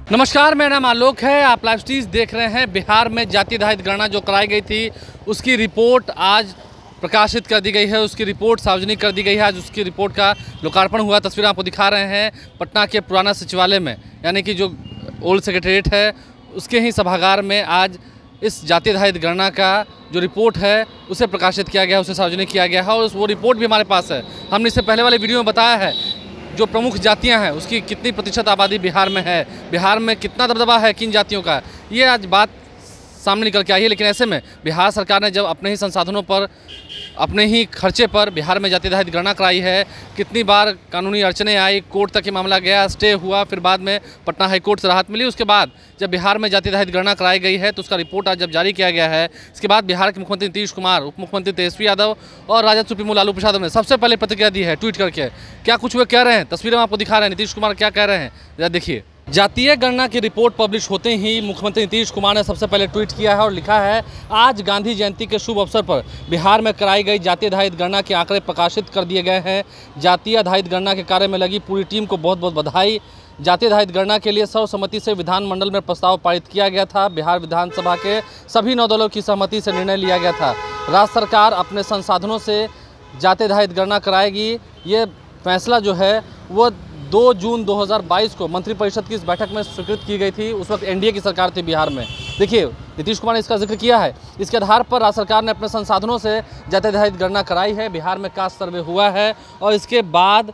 नमस्कार, मेरा नाम आलोक है। आप लाइव स्ट्रीज देख रहे हैं। बिहार में जाति आधारित गणना जो कराई गई थी उसकी रिपोर्ट आज प्रकाशित कर दी गई है। उसकी रिपोर्ट सार्वजनिक कर दी गई है। आज उसकी रिपोर्ट का लोकार्पण हुआ। तस्वीर आपको दिखा रहे हैं पटना के पुराना सचिवालय में, यानी कि जो ओल्ड सेक्रेटरीट है उसके ही सभागार में आज इस जाति आधारित गणना का जो रिपोर्ट है उसे प्रकाशित किया गया, उसे सार्वजनिक किया गया है और वो रिपोर्ट भी हमारे पास है। हमने इससे पहले वाले वीडियो में बताया है जो प्रमुख जातियां हैं उसकी कितनी प्रतिशत आबादी बिहार में है, बिहार में कितना दबदबा है किन जातियों का, ये आज बात सामने निकल के आई है। लेकिन ऐसे में बिहार सरकार ने जब अपने ही संसाधनों पर, अपने ही खर्चे पर बिहार में जाति आधारित गणना कराई है, कितनी बार कानूनी अड़चने आई, कोर्ट तक ये मामला गया, स्टे हुआ, फिर बाद में पटना हाई कोर्ट से राहत मिली। उसके बाद जब बिहार में जाति आधारित गणना कराई गई है तो उसका रिपोर्ट आज जब जारी किया गया है, इसके बाद बिहार के मुख्यमंत्री नीतीश कुमार, उप मुख्यमंत्री तेजस्वी यादव और राजद सुप्रीमो लालू प्रसाद ने सबसे पहले प्रतिक्रिया दी है ट्वीट करके। क्या कुछ वे कह रहे हैं, तस्वीरें हम आपको दिखा रहे हैं। नीतीश कुमार क्या कह रहे हैं जरा देखिए। जातीय गणना की रिपोर्ट पब्लिश होते ही मुख्यमंत्री नीतीश कुमार ने सबसे पहले ट्वीट किया है और लिखा है, आज गांधी जयंती के शुभ अवसर पर बिहार में कराई गई जाति आधारित गणना के आंकड़े प्रकाशित कर दिए गए हैं। जातीय आधारित गणना के कार्य में लगी पूरी टीम को बहुत बहुत बधाई। जाति आधारित गणना के लिए सर्वसम्मति से विधानमंडल में प्रस्ताव पारित किया गया था। बिहार विधानसभा के सभी 9 दलों की सहमति से निर्णय लिया गया था। राज्य सरकार अपने संसाधनों से जाति आधारित गणना कराएगी। ये फैसला जो है वो 2 जून 2022 को मंत्रिपरिषद की इस बैठक में स्वीकृत की गई थी। उस वक्त एनडीए की सरकार थी बिहार में। देखिए, नीतीश कुमार ने इसका जिक्र किया है। इसके आधार पर राज्य सरकार ने अपने संसाधनों से जाति आधारित गणना कराई है। बिहार में कास्ट सर्वे हुआ है और इसके बाद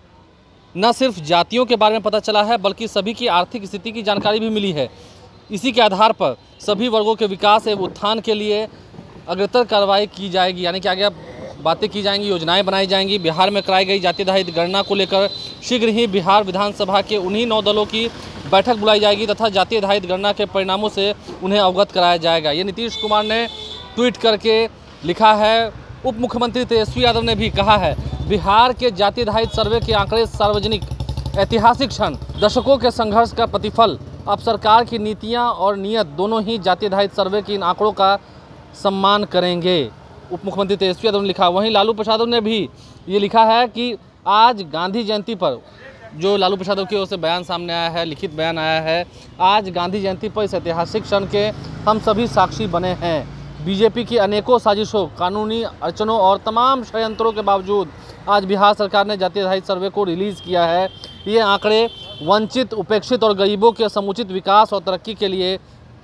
न सिर्फ जातियों के बारे में पता चला है बल्कि सभी की आर्थिक स्थिति की जानकारी भी मिली है। इसी के आधार पर सभी वर्गों के विकास एवं उत्थान के लिए अग्रतर कार्रवाई की जाएगी, यानी कि आगे बातें की जाएंगी, योजनाएं बनाई जाएंगी। बिहार में कराई गई जाति आधारित गणना को लेकर शीघ्र ही बिहार विधानसभा के उन्हीं 9 दलों की बैठक बुलाई जाएगी तथा जाति आधारित गणना के परिणामों से उन्हें अवगत कराया जाएगा। ये नीतीश कुमार ने ट्वीट करके लिखा है। उप मुख्यमंत्री तेजस्वी यादव ने भी कहा है, बिहार के जाति आधारित सर्वे के आंकड़े सार्वजनिक, ऐतिहासिक क्षण, दशकों के संघर्ष का प्रतिफल। अब सरकार की नीतियाँ और नीयत दोनों ही जाति आधारित सर्वे के इन आंकड़ों का सम्मान करेंगे, उप मुख्यमंत्री तेजस्वी यादव ने लिखा। वहीं लालू प्रसाद ने भी ये लिखा है कि आज गांधी जयंती पर, जो लालू प्रसाद की ओर से बयान सामने आया है, लिखित बयान आया है, आज गांधी जयंती पर इस ऐतिहासिक क्षण के हम सभी साक्षी बने हैं। बीजेपी की अनेकों साजिशों, कानूनी अड़चनों और तमाम षड्यंत्रों के बावजूद आज बिहार सरकार ने जाति आधारित सर्वे को रिलीज़ किया है। ये आंकड़े वंचित, उपेक्षित और गरीबों के समुचित विकास और तरक्की के लिए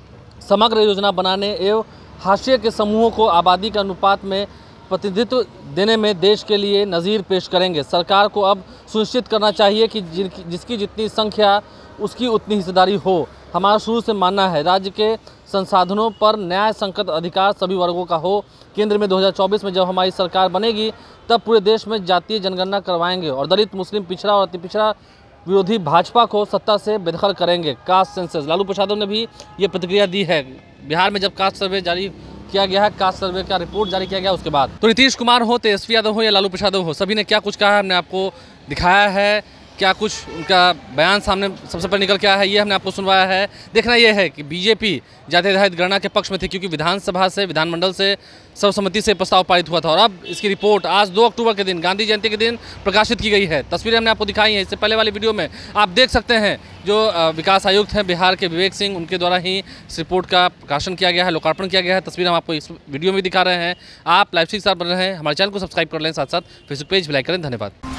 समग्र योजना बनाने एवं हाशिए के समूहों को आबादी के अनुपात में प्रतिनिधित्व देने में देश के लिए नज़ीर पेश करेंगे। सरकार को अब सुनिश्चित करना चाहिए कि जिसकी जितनी संख्या उसकी उतनी हिस्सेदारी हो। हमारा शुरू से मानना है राज्य के संसाधनों पर न्याय संगत अधिकार सभी वर्गों का हो। केंद्र में 2024 में जब हमारी सरकार बनेगी तब पूरे देश में जातीय जनगणना करवाएंगे और दलित, मुस्लिम, पिछड़ा और अति पिछड़ा विरोधी भाजपा को सत्ता से बेदखल करेंगे। कास्ट सेंसस, लालू प्रसाद ने भी ये प्रतिक्रिया दी है। बिहार में जब कास्ट सर्वे जारी किया गया है, कास्ट सर्वे का रिपोर्ट जारी किया गया उसके बाद, तो नीतीश कुमार हो, तेजस्वी यादव हो या लालू प्रसाद हो, सभी ने क्या कुछ कहा है हमने आपको दिखाया है। क्या कुछ उनका बयान सामने सबसे पहले निकल के आया है, ये हमने आपको सुनवाया है। देखना यह है कि बीजेपी जाति आधारित गणना के पक्ष में थी क्योंकि विधानसभा से, विधानमंडल से सर्वसम्मति से प्रस्ताव पारित हुआ था और अब इसकी रिपोर्ट आज 2 अक्टूबर के दिन, गांधी जयंती के दिन प्रकाशित की गई है। तस्वीरें हमने आपको दिखाई हैं। इससे पहले वाली वीडियो में आप देख सकते हैं जो विकास आयुक्त हैं बिहार के, विवेक सिंह, उनके द्वारा ही इस रिपोर्ट का प्रकाशन किया गया है, लोकार्पण किया गया है। तस्वीर हम आपको इस वीडियो में दिखा रहे हैं। आप लाइव स्ट्रीम के साथ बन रहे हैं। हमारे चैनल को सब्सक्राइब कर लें, साथ साथ फेसबुक पेज भी लाइक करें। धन्यवाद।